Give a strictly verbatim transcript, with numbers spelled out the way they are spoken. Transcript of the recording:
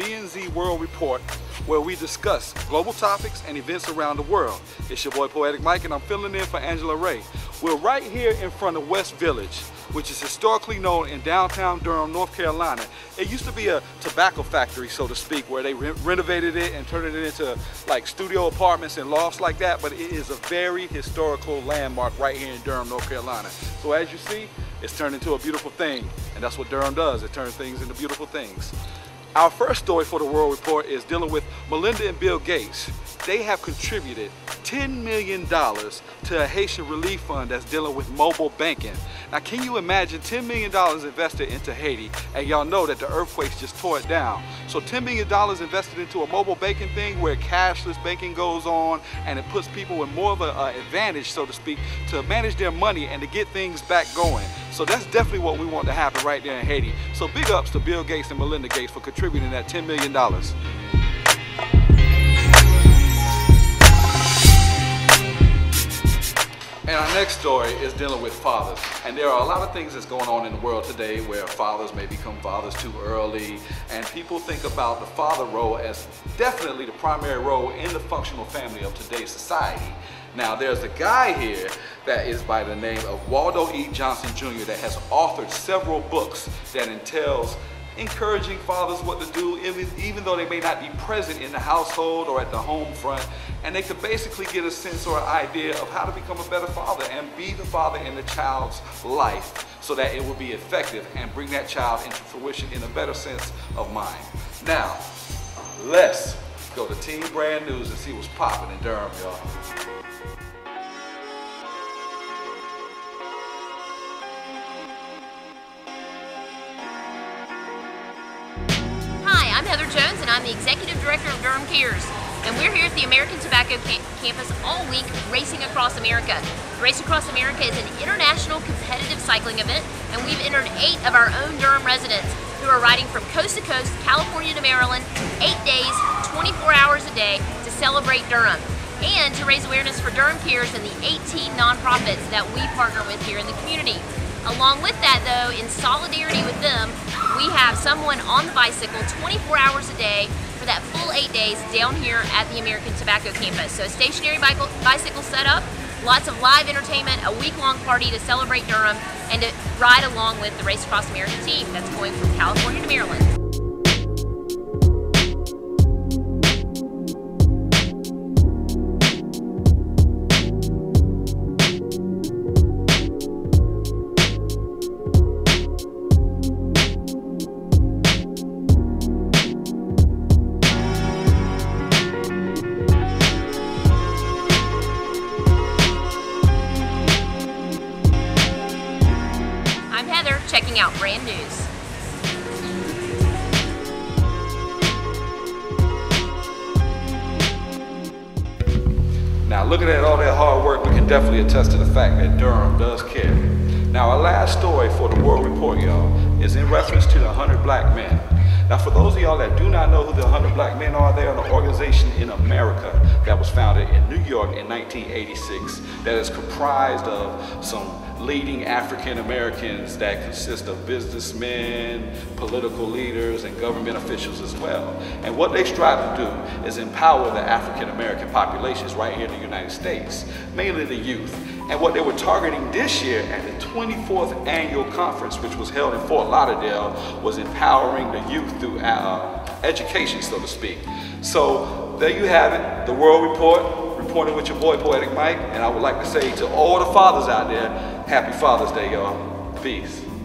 B N Z World Report, where we discuss global topics and events around the world. It's your boy Poetic Mike, and I'm filling in for Angela Ray. We're right here in front of West Village, which is historically known in downtown Durham, North Carolina. It used to be a tobacco factory, so to speak, where they re renovated it and turned it into like studio apartments and lofts like that, but it is a very historical landmark right here in Durham, North Carolina. So as you see, it's turned into a beautiful thing, and that's what Durham does. It turns things into beautiful things. Our first story for the World Report is dealing with Melinda and Bill Gates. They have contributed ten million dollars to a Haitian relief fund that's dealing with mobile banking. Now, can you imagine ten million dollars invested into Haiti, and y'all know that the earthquakes just tore it down. So ten million dollars invested into a mobile banking thing where cashless banking goes on, and it puts people in more of an uh, advantage, so to speak, to manage their money and to get things back going. So that's definitely what we want to happen right there in Haiti. So big ups to Bill Gates and Melinda Gates for contributing that ten million dollars. And our next story is dealing with fathers. And there are a lot of things that's going on in the world today where fathers may become fathers too early, and people think about the father role as definitely the primary role in the functional family of today's society. Now, there's a guy here that is by the name of Waldo E. Johnson Junior that has authored several books that entails encouraging fathers what to do, even, even though they may not be present in the household or at the home front, and they could basically get a sense or an idea of how to become a better father and be the father in the child's life so that it will be effective and bring that child into fruition in a better sense of mind. Now, let's go to Team BNz and see what's popping in Durham, y'all. I'm Heather Jones, and I'm the Executive Director of Durham Cares. And we're here at the American Tobacco Cam Campus all week racing across America. Race Across America is an international competitive cycling event, and we've entered eight of our own Durham residents who are riding from coast to coast, California to Maryland, eight days, twenty-four hours a day to celebrate Durham and to raise awareness for Durham Cares and the eighteen nonprofits that we partner with here in the community. Along with that, though, in solidarity with them, we have someone on the bicycle twenty-four hours a day for that full eight days down here at the American Tobacco Campus. So a stationary bicycle setup, lots of live entertainment, a week-long party to celebrate Durham, and to ride along with the Race Across America team that's going from California to Maryland. Checking out BNz. Now, looking at all that hard work, we can definitely attest to the fact that Durham does care. Now, our last story for the World Report, y'all, is in reference to the one hundred Black Men. Now, for those of y'all that do not know who the one hundred Black Men are, they are an organization in America that was founded in New York in nineteen eighty-six that is comprised of some leading African Americans that consist of businessmen, political leaders, and government officials as well. And what they strive to do is empower the African American populations right here in the United States, mainly the youth. And what they were targeting this year at the twenty-fourth annual conference, which was held in Fort Lauderdale, was empowering the youth through uh, education, so to speak. So there you have it, the World Report, reporting with your boy Poetic Mike, and I would like to say to all the fathers out there, happy Father's Day, y'all. Peace.